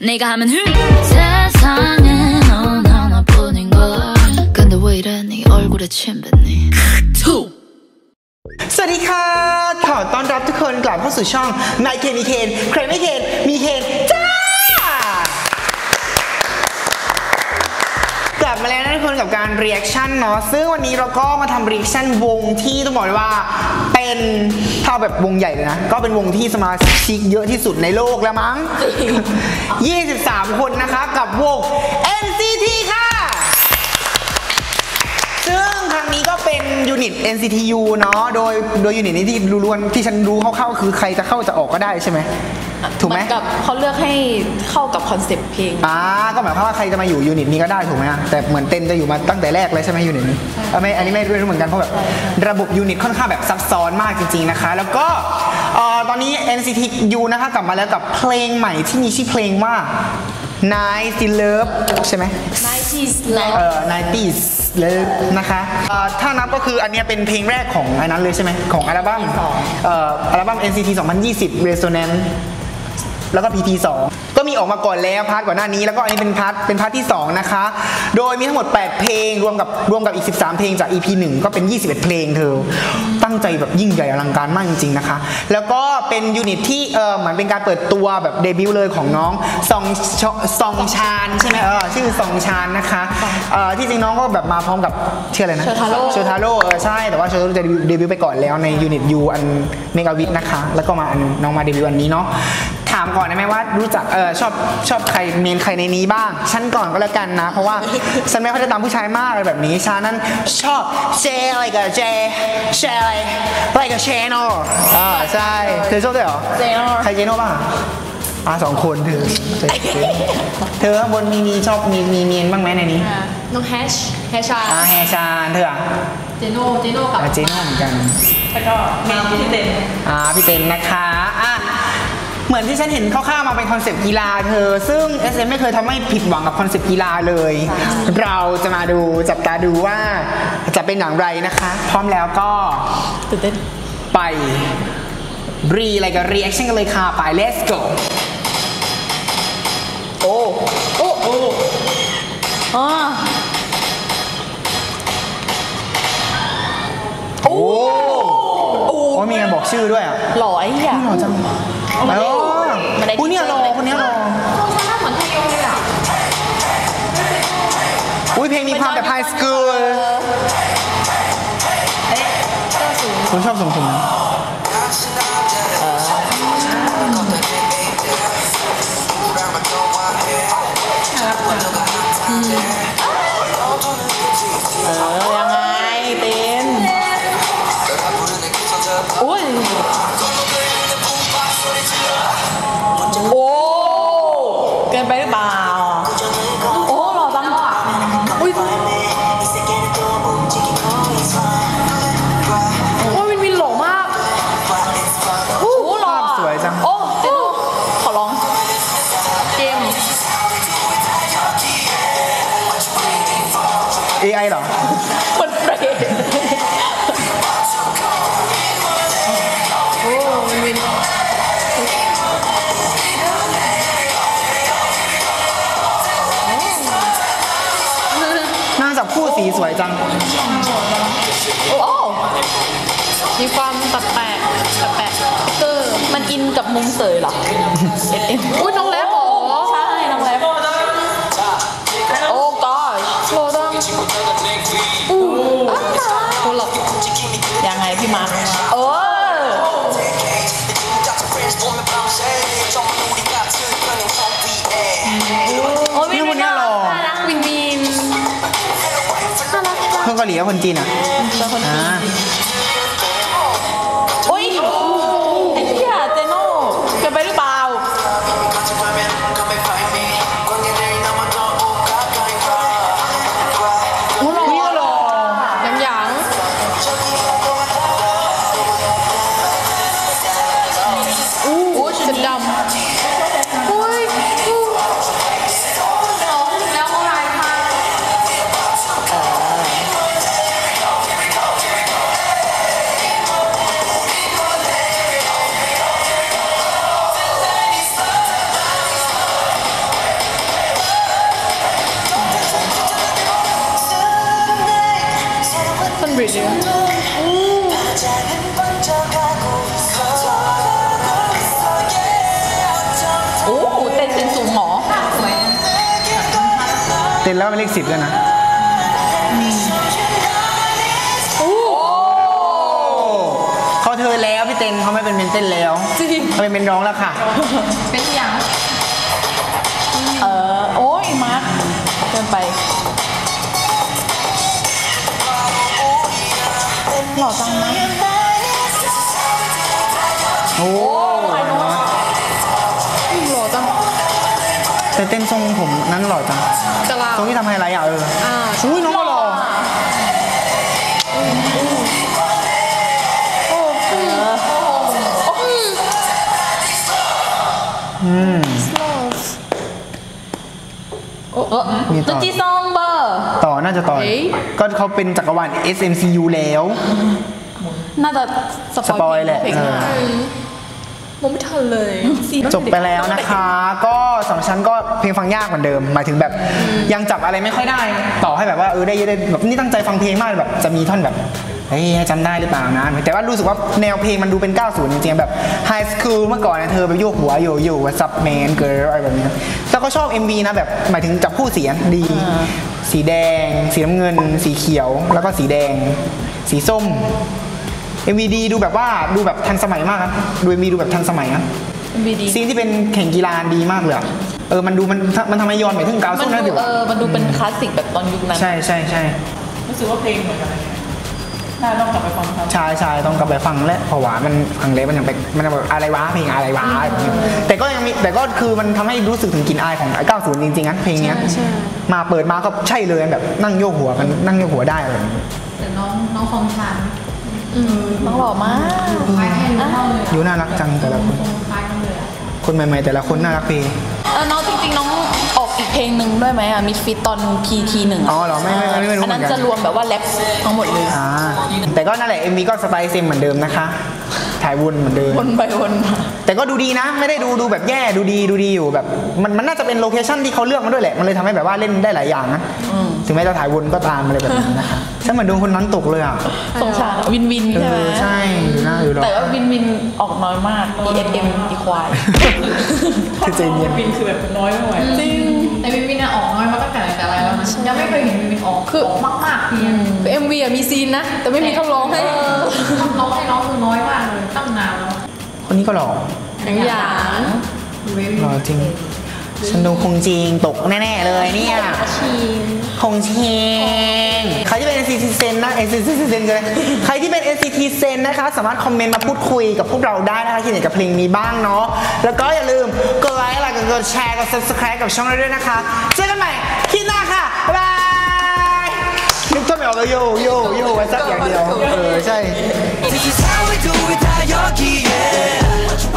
내가 하면 세상에 넌 하나뿐인 걸 근데 왜 이래 네 얼굴에 침 뱉니 สวัสดีค่ะขอต้อนรับทุกคนกลับเข้าสู่ช่องนายเคนมีเคนใครไม่เคนมีเคนจ้ากลับมาแล้วนะทุกคนกับการรีแอคชั่นเนาะซึ่งวันนี้เราก็มาทำรีแอคชั่นวงที่ต้องบอกเลยว่าเป็นถ้าแบบวงใหญ่เลยนะก็เป็นวงที่สมาชิกเยอะที่สุดในโลกแล้วมั้ง 23 คนนะคะกับวง NCT ค่ะซึ่งครั้งนี้ก็เป็นยูนิต NCTU เนาะโดยยูนิตนี้ที่รู้ๆที่ฉันรู้คร่าวๆคือใครจะเข้าจะออกก็ได้ใช่ไหมถูกไหมกับเขาเลือกให้เข้ากับคอนเซปต์เพลงก็หมายความว่าใครจะมาอยู่ยูนิตนี้ก็ได้ถูกไหมแต่เหมือนเต้นจะอยู่มาตั้งแต่แรกเลยใช่ไหมยูนิตนี้ไม่อันนี้ไม่รู้เหมือนกันเพราะแบบระบบยูนิตค่อนข้างแบบซับซ้อนมากจริงๆนะคะแล้วก็ตอนนี้ NCTU นะคะกลับมาแล้วกับเพลงใหม่ที่มีชื่อเพลงว่า Nice Love ใช่ไหม 90s Love นะคะถ้านับก็คืออันนี้เป็นเพลงแรกของไอ้นั้นเลยใช่ไหมของอัลบั้ม NCT 2020 Resonance แล้วก็ PT 2ก็มีออกมาก่อนแล้วพาร์ทก่อนหน้านี้แล้วก็อันนี้เป็นพาร์ทที่2นะคะโดยมีทั้งหมด8เพลงรวมกับอีก13เพลงจาก EP 1ก็เป็น21เพลงเธอตั้งใจแบบยิ่งใหญ่อลังการมากจริงๆนะคะแล้วก็เป็นยูนิตที่เหมือนเป็นการเปิดตัวแบบเดบิวต์เลยของน้องซองชานใช่ไหมชื่อซองชานนะคะที่จริงน้องก็แบบมาพร้อมกับชื่ออะไรนะเชอร์ทาโร่ใช่แต่ว่าเชอร์จะเดบิวต์ไปก่อนแล้วในยูนิต U อันเมกาวิทนะคะแล้วก็มาน้องมาเดบิวต์อันนี้เนาะถามก่อนได้ไหมว่ารู้จักชอบใครเมนใครในนี้บ้างฉันก่อนก็แล้วกันนะเพราะว่าฉันไม่ค่อยได้ตามผู้ชายมากอะไรแบบนี้ฉันนั้นชอบเจอะไรกับเจอะไรกับเชโน่ใช่เธอชอบด้วยเหรอเจโน่ใครเจโน่บ้าง2 คนเธอข้างบนมีชอบมีเมียนบ้างไหมในนี้น้องแฮชชานเธอเจโน่กับเจโน่เหมือนกันแล้วก็เมนพี่เต้นพี่เต้นนะคะเหมือนที่ฉันเห็นคร่าวๆมาเป็นคอนเซปต์กีฬาเธอซึ่ง SM ไม่เคยทำให้ผิดหวังกับคอนเซปต์กีฬาเลยเราจะมาดูจับตาดูว่าจะเป็นอย่างไรนะคะพร้อมแล้วก็ตื่นเต้นไปอะไรกับรีแอคชั่นกันเลยค่ะไป let's go โอ้มีการบอกชื่อด้วยอ่ะหล่อไอ้เนี่ยหล่อจังคนนี้รอเหมือนไทยเลยอ่ะเพลงมีความแบบไฮสคูลคุณชอบส่งผมนะยังไงเต้นอุ้ยเกินไปหรือเปล่าหล่อจังอุ้ยวินหล่อมากหล่อสวยจังเจโน่ขอร้องเกม AI เหรอมันเปรตวินนั่งจับคู่สีสวยจังมีความแปลกมันอินกับมุมเสยเหรออุ้ยน้องแล็บใช่น้องแล็บโอ้ก็โชว์ดังหลบยังไงพี่มาร์คนี่คนนี้หล่อวินคนเกาหลีกับคนจีนอ่ะโอ้ยไอ้เหี้ยเจโน่เกินไปหรือเปล่าบริดจ์โอ้เต้นเสียงสูงหมอเต้นแล้วเป็นเลข 10ด้วยนะเขาเธอแล้วพี่เต้นเขาไม่เป็นเมนเต้นแล้วเขาเป็นเมนร้องแล้วค่ะเป็นยังโอ้ยมาร์คเกินไปหล่อจังนะโอ้หล่อจังแต่เต้นทรงผมนั้นหล่อจังทรงที่ทำไฮไลท์อ่ะอุ้ยน้องก็หล่อมีต่อจีซองเบอร์ต่อน่าจะต่อก็เขาเป็นจักรวาล SMCU แล้วน่าจะสปอยแหละมองไม่ทันเลยจบไปแล้วนะคะก็สำหรับฉันก็เพลงฟังยากเหมือนเดิมหมายถึงแบบยังจับอะไรไม่ค่อยได้ต่อให้แบบว่าได้แบบนี่ตั้งใจฟังเพลงมากแบบจะมีท่อนแบบเฮ้ยจำได้หรือเปล่านะแต่ว่ารู้สึกว่าแนวเพลงมันดูเป็น 90 จริงๆแบบไฮสคูลเมื่อก่อนนะเธอแบบโยกหัวโยว่าซับแมนเกิร์ลอะไรแบบนี้แล้วก็ชอบ MV นะแบบหมายถึงจับคู่สีดีสีแดงสีน้ำเงินสีเขียวแล้วก็สีแดงสีส้ม MV ดีดูแบบว่าดูแบบทันสมัยมากครับดู MV ดูแบบทันสมัยนะซีนที่เป็นแข่งกีฬาดีมากเลยมันดูมันทำให้ย้อนไปถึง90นะดูมันดูเป็นคลาสสิกแบบตอนยุคนั้นใช่รู้สึกว่าเพลงเหมือนกันน่าต้องกลับไปฟังครับใช่ต้องกลับไปฟังและเพราะว่ามันฟังเล็บมันยังแบบอะไรวะเพลงอะไรวะแต่ก็ยังมีแต่ก็คือมันทำให้รู้สึกถึงกลิ่นอายของ90จริงๆนะเพลงนี้มาเปิดมาก็ใช่เลยแบบนั่งโยกหัวกันนั่งโยกหัวได้เลยแต่น้องฟองชันน้องหล่อมากอยู่น่ารักจังแต่ละคนใหม่ๆแต่ละคนน่ารักเพลงน้องจริงๆน้องออกอีกเพลงหนึ่งด้วยไหมมิดฟิตตอน PT1 อ๋อเหรอไม่รู้เหมือนกันอันนั้นจะรวมแบบว่าแรปทั้งหมดเลยแต่ก็นั่นแหละ MV ก็สไตล์เซมเหมือนเดิมนะคะถ่ายวนเหมือนเดิมวนไปวนมาแต่ก็ดูดีนะไม่ได้ดูแบบแย่ดูดีอยู่แบบมันน่าจะเป็นโลเคชั่นที่เขาเลือกมาด้วยแหละมันเลยทำให้แบบว่าเล่นได้หลายอย่างนะถึงแม้จะถ่ายวนก็ตามอะไรแบบนี้นะคะฉันเหมือนโดนคนนั้นตกเลยอ่ะสงสารวินใช่ไหมใช่อยู่แต่ว่าวินออกน้อยมาก ESM อีควายคือเจนเย็นวินคือแบบน้อยไม่ไหวจริงแต่วินออกน้อยมาตั้งแต่อะไรแล้วนะยังไม่เคยเห็นวินออกคือมากๆคือ MV มีซีนนะแต่ไม่มีท่อนร้องให้ร้องให้น้องคือน้อยมากเลยตั้งนานแล้วคนนี้ก็หล่ออย่างหล่อจริงฉันดูคงจริงตกแน่ๆเลยเนี่ยคงชิงใครที่เป็น NCT Zen นะ NCT Zen เลยใครที่เป็น NCT Zen นะคะสามารถคอมเมนต์มาพูดคุยกับพวกเราได้นะคะคิดเห็นกับเพลงนี้บ้างเนาะแล้วก็อย่าลืมกดไลค์กดแชร์กด Subscribe กับช่องเราด้วยนะคะเจอกันใหม่คลิปหน้าค่ะบ๊ายบายนึกท่อนไม่ออกเลยโยไว้สักอย่างเดียวใช่